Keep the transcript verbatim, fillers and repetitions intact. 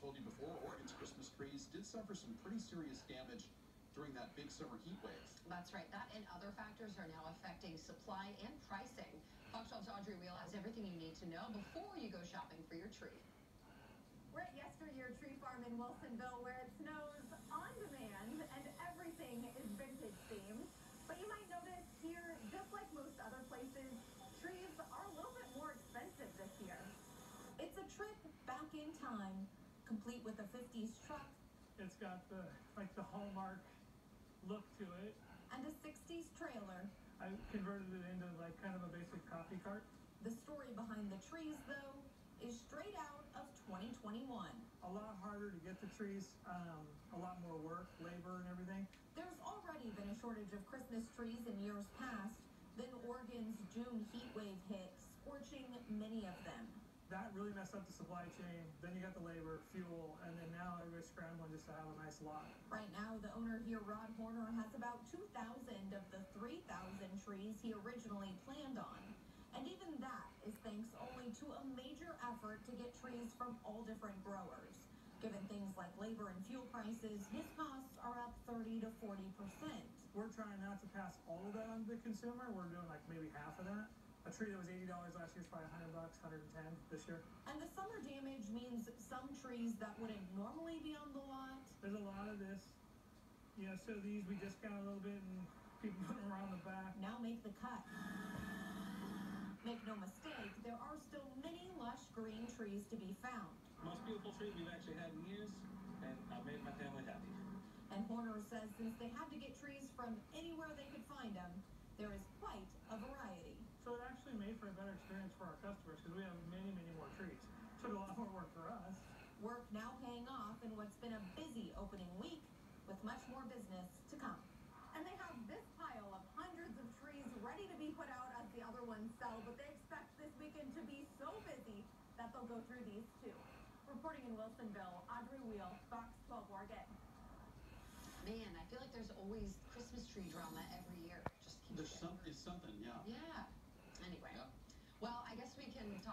told you before, Oregon's Christmas trees did suffer some pretty serious damage during that big summer heat wave. That's right. That and other factors are now affecting supply and pricing. Fox twelve's Audrey Wheel has everything you need to know before you go shopping for your tree. We're at Yesteryear Tree Farm in Wilsonville, where it snows on demand and everything is vintage themed. But you might notice here, just like most other places, trees are a little bit more expensive this year. It's a trip back in time, complete with a fifties truck. It's got the, like the hallmark look to it. And a sixties trailer. I converted it into like kind of a basic coffee cart. The story behind the trees, though, is straight out of twenty twenty-one. A lot harder to get the trees, um, a lot more work, labor and everything. There's already been a shortage of Christmas trees in years past. Then Oregon's June heat wave hit, scorching many of them. That really messed up the supply chain. Then you got the labor, fuel, and then now everybody's scrambling just to have a nice lot. Right now, the owner here, Rod Horner, has about two thousand of the three thousand trees he originally planned on. And even that is thanks only to a major effort to get trees from all different growers. Given things like labor and fuel prices, his costs are up thirty to forty percent. We're trying not to pass all of that on to the consumer. We're doing like maybe half of that. A tree that was eighty dollars last year is probably one hundred bucks, one hundred ten this year. And the summer damage means some trees that wouldn't normally be on the lot. There's a lot of this. You know, so these we discount a little bit and people put them around the back. Now make the cut. Make no mistake, there are still many lush green trees to be found. Most beautiful trees we've actually had in years, and I've made my family happy. And Horner says since they had to get trees from anywhere they could find them, there is quite a variety. So it actually made for a better experience for our customers because we have many, many more trees. Took a lot more work for us. Work now paying off in what's been a busy opening week with much more business to come. And they have this pile of hundreds of trees ready to be put out as the other ones sell, but they expect this weekend to be so busy that they'll go through these too. Reporting in Wilsonville, Audrey Wheel, Fox twelve Oregon. Man, I feel like there's always Christmas tree drama every year. Just keeps There's some, it's something, yeah. Yeah. Anyway. Yeah. Well, I guess we can talk.